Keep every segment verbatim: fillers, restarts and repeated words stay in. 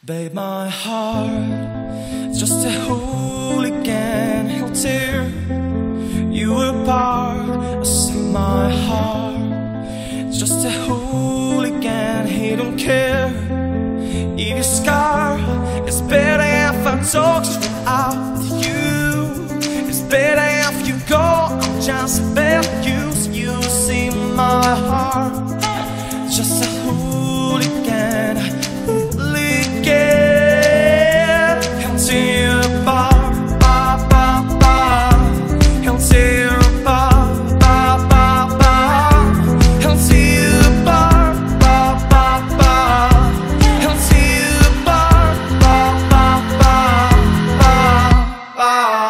Babe, my heart, just a hooligan, he'll tear you apart. I say my heart, just a hooligan, he don't care if your scar. It's better if I talk straight out with you. It's better if you go, I'm just a bad use. You see my heart, just a hooligan, hooligan. He'll tear you apart, ba, ba, ba. He'll tear you apart, ba, ba, ba. He'll tear you apart, ba, ba, ba. He'll tear you apart, ba, ba, ba, ba, ba.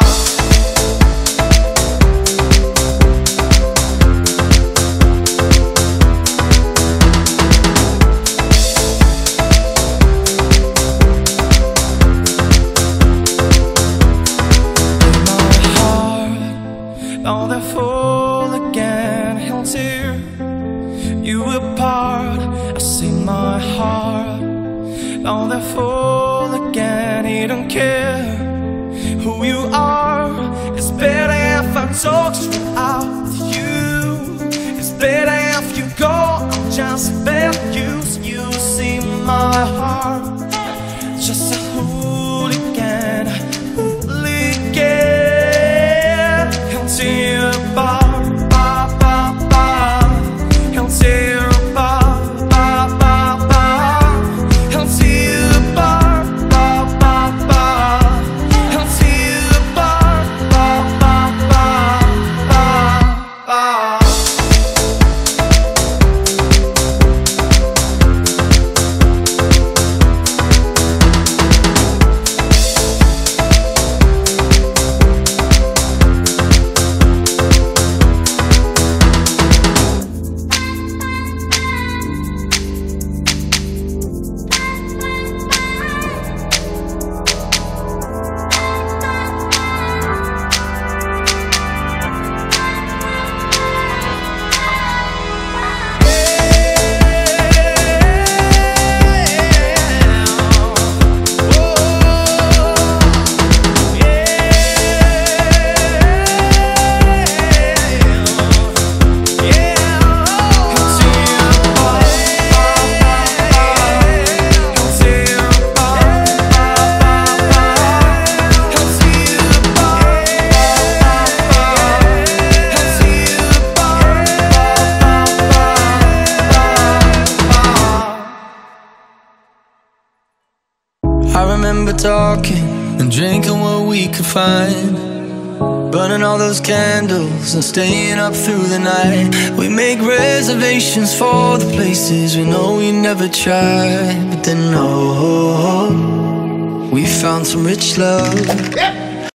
Now they're full again, he'll tear you apart. I see my heart. Now they're full again, he don't care who you are. It's better if I talk straight out with you. It's better if you go, I'm just a bad use. You see my heart, just a hooligan, hooligan. He'll tear you apart, ba, ba, ba. He'll tear you apart, ba, ba, ba. He'll tear you apart, ba, ba, ba. He'll tear you apart, ba, ba, ba, ba, ba. I remember talking and drinking what we could find, burning all those candles and staying up through the night. We make reservations for the places we know we never tried. But then, oh, we found some rich love.